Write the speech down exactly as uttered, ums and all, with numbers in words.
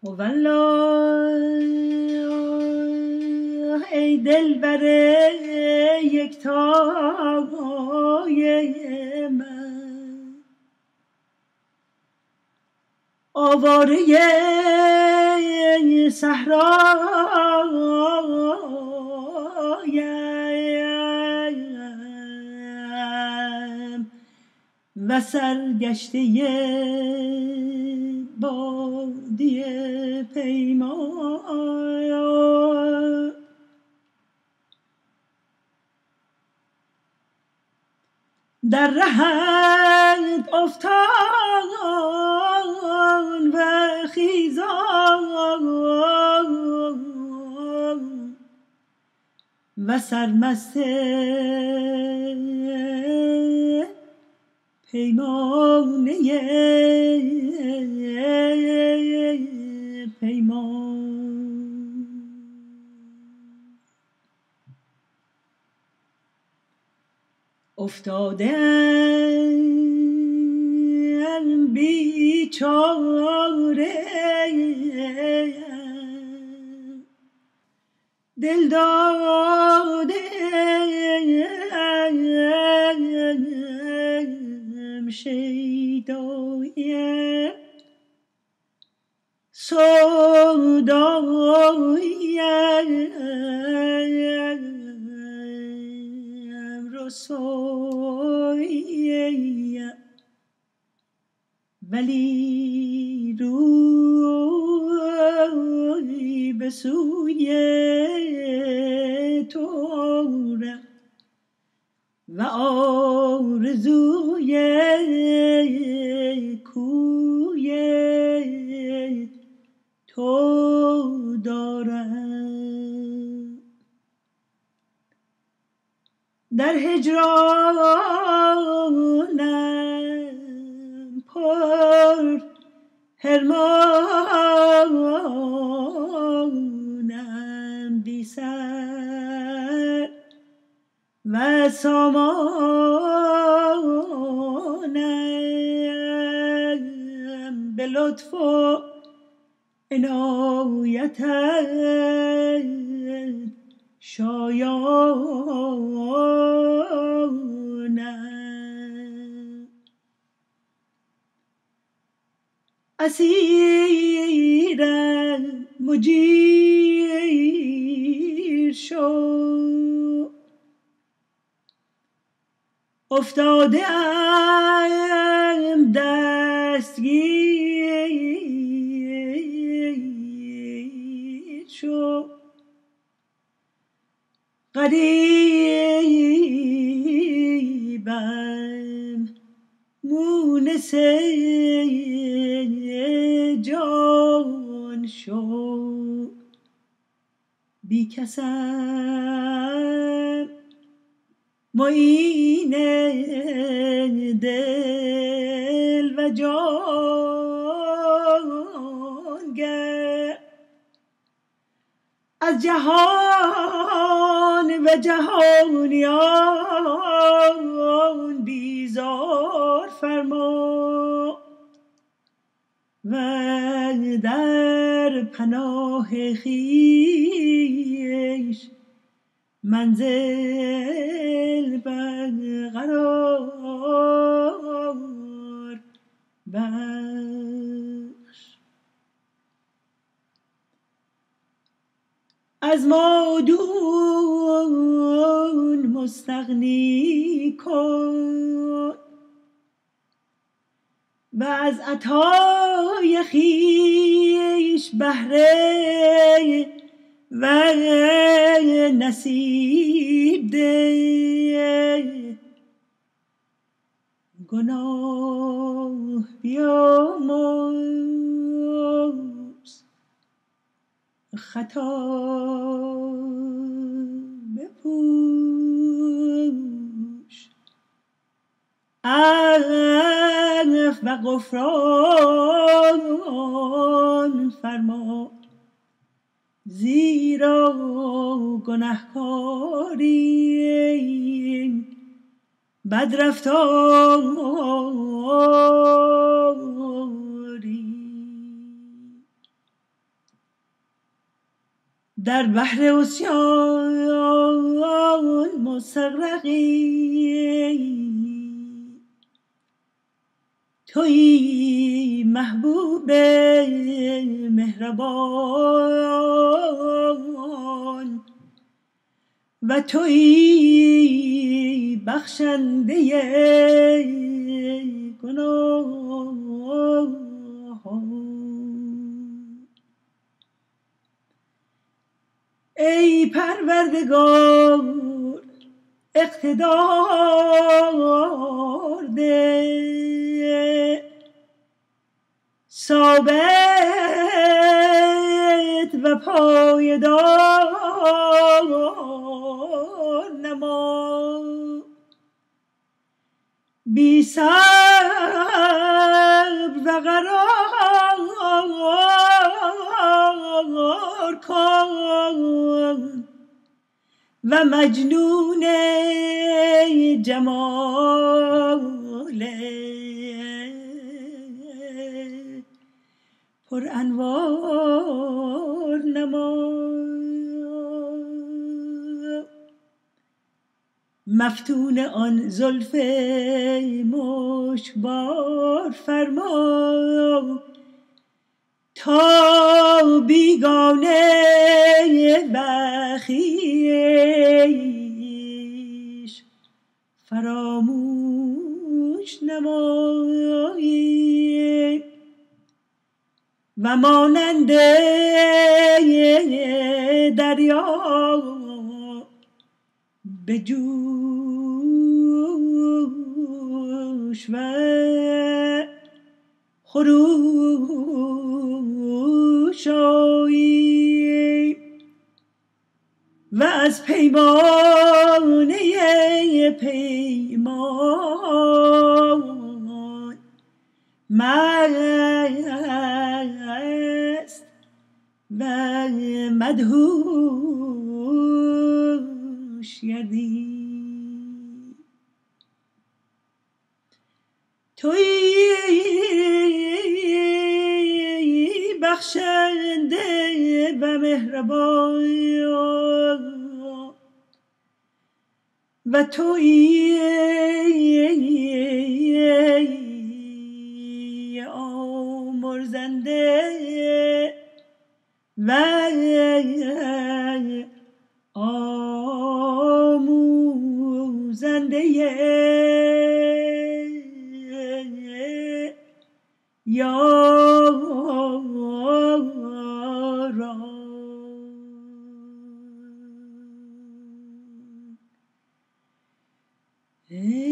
والله ای دلبر یکتای من، آواره صحرایم و سرگشته بادی پیمان. در رهت افتان و خیزان و سرمست پیمانه پیمان. افتادم بیچاره دل دادم شیدایم سودایم رسویم، ولی روی به سوی تو رفت و آرزوی کوی تو دارم. در هجرانم پر حرمانم بی سر و سامانم به لطف و عنایتت شایانم. اسیرم مجیر شو، افتاده ام دستگیر شو. غریبم مونس جان شو، بی کسم معین دل و جان گر از جهان و جهانیان بیزار فرما و در پناه خویش منزل برقرار بخش. از مادون مستغنی کن و از عطای خویش بهره و نصیب ده. گناه بیامرز، خطا بپوش، عفو و غفران فرما، زیرا گنهکاری بدرفتاری. در بحر عصیان مستغرقی، تویی محبوب مهربان و تویی بخشنده گناهان. ای پروردگار اقتدار ده، ثابت و پایدار نما، بی صبر و قرار کن و مجنون جمال پر انوار نما. مفتون آن زلف مشکبار فرما، تا بیگانه بخیش فراموش نمایی و مانند دریا به جوش و خروش آیی و از پیمانه پیمان مست و مدهوش گردی. تویی بخشنده و مهربان و تویی آمرزنده و آموزنده یاران.